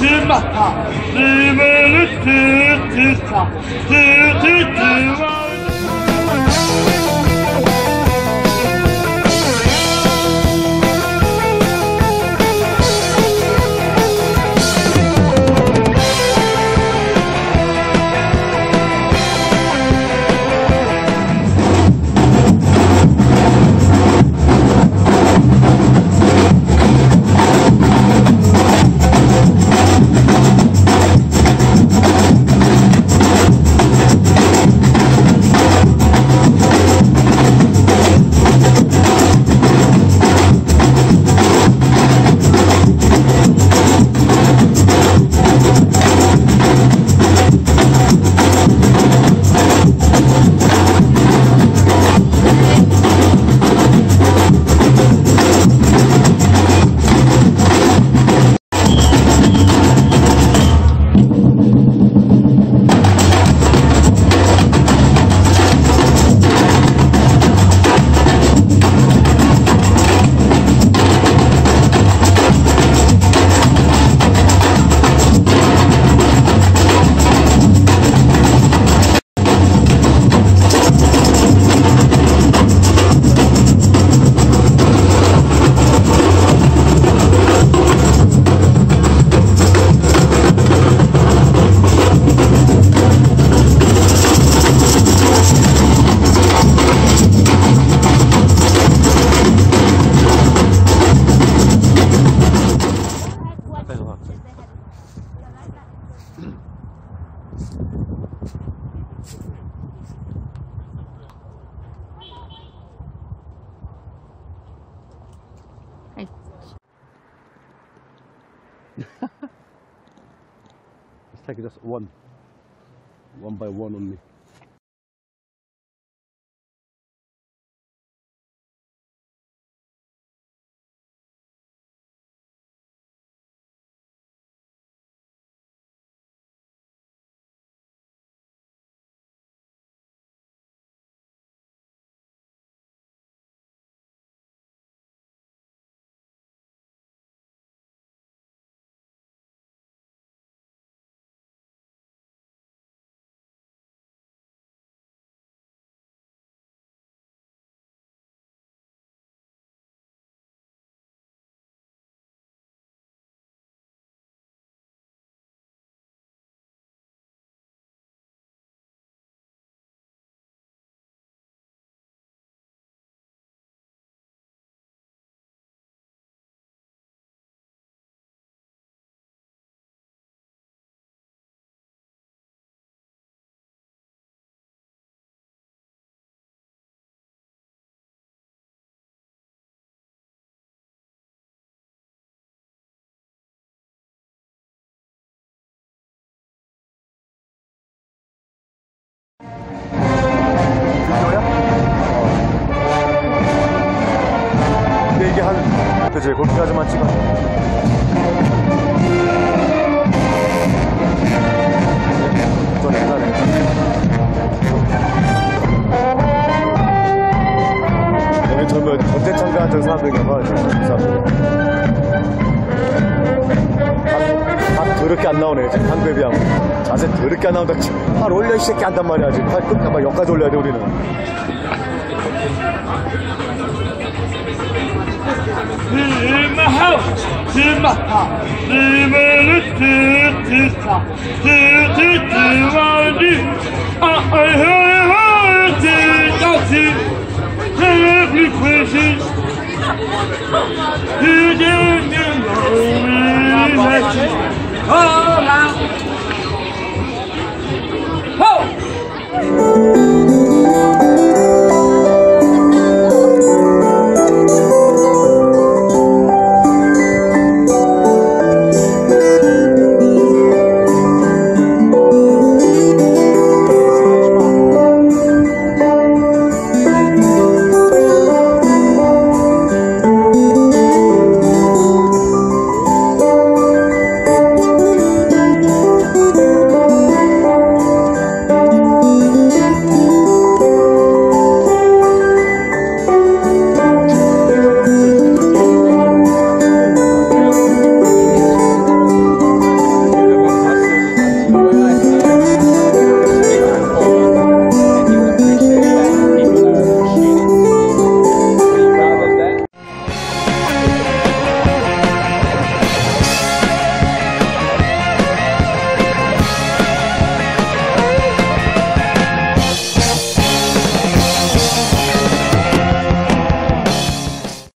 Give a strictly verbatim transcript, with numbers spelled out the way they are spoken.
드마하 리메르 트트사 트트트와 Let's take it just one, one by one only. 근데 이게 한 그치 거기까지만 찍어. 좀 옛날에 여기 전부 전체 참가한 사람들인가 봐. 밥 더럽게 안 나오네. 지금 한국에 비하면 자세 더럽게 안 나온다. 팔 올려 이 새끼 한단 말이야. 지금 팔 끝까지 막 여기까지 올려야 돼 우리는. 드마하 드마하 리메르 트트사 트트트와 디 아아하하 트트트 every question you don't know me all out